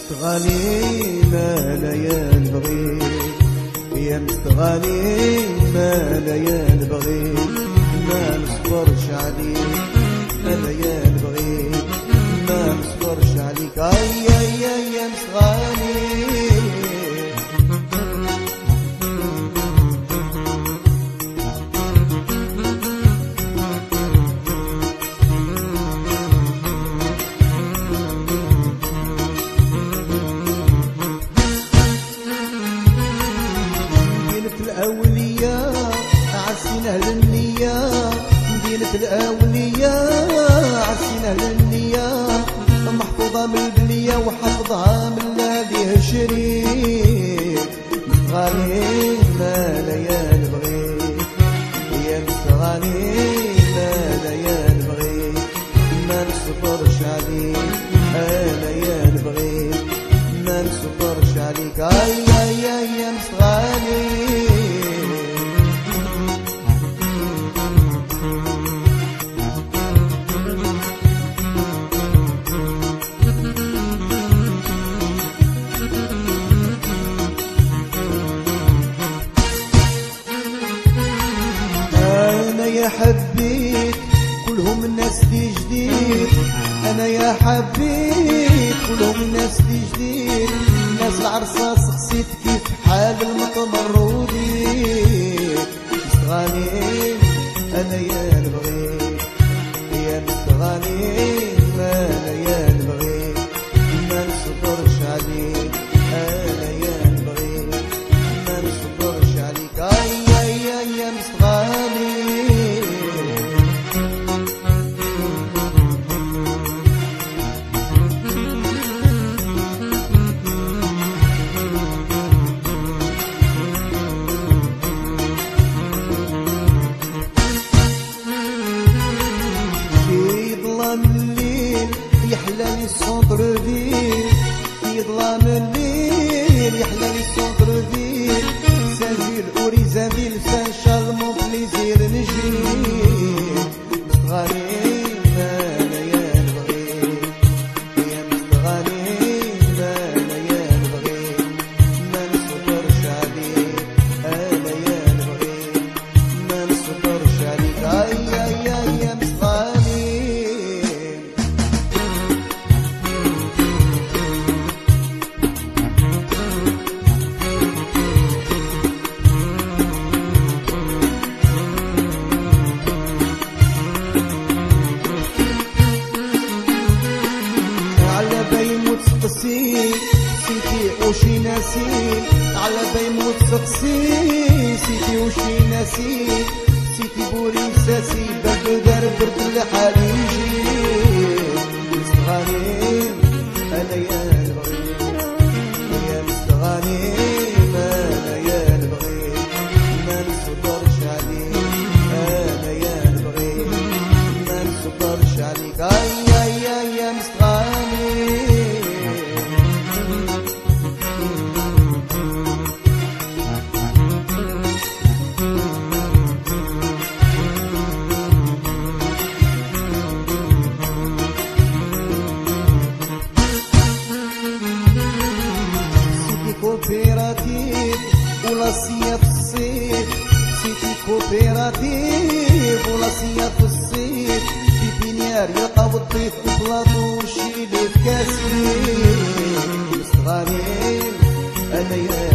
مستغاني ما لا ينبغي، يا مستغاني ما لا ينبغي، ما نصبرش عليك ما لا ينبغي، ما نصبرش عليك. اي اي اي يا مستغاني الأولياء عسين أهل النية، مدينة الأولياء عسين أهل النية، محفوظة من البلية وحفظها من الذي شريك. مستغاني ما لا ينبغي، يا مستغاني ما لا ينبغي، ما نصبرش عليك لا ينبغي، ما نصبرش عليك. اي اي اي يا مستغاني يا حبيت كلهم الناس دي جديد، انا يا حبيت كلهم الناس دي جديد، الناس العرصة سقسيت كيف حال المتمردين. مستغاني انا يا نبغي، يا مستغاني ما لا ينبغي، ما نصبرش عليك انا يا نبغي، ما نصبرش عليك. اي اي اي يا مستغاني الليل يحلى لي سونتر فيل، في ظلام الليل يحلى لي سونتر فيل، سانجيل اوريزابيل سان شالمون بليزير نجري. مستغاني ما لا ينبغي، يا مستغاني ما لا ينبغي، ما نصبرش عليك لا ينبغي، ما نصبرش عليك. اي اي اي يا مستغاني سيتي وشي ناسين، على بيموت سقسي سيتي وشي ناسين، سيتي بوريساسي برد دار برد الحريجي. مستغاني انا يا نبغي، يا مستغاني ما لا ينبغي، ما نصبرش عليك انا يا نبغي، ما نصبرش عليك. اي اي اي يا مستغاني كوبيراتيف ولا سيا في الصيف، سيتي كوبيراتيف ولا سيا في الصيف، في بينيار يلقاو الضيف بلاطو وشي اللي في كاسين. مستغاني انا يا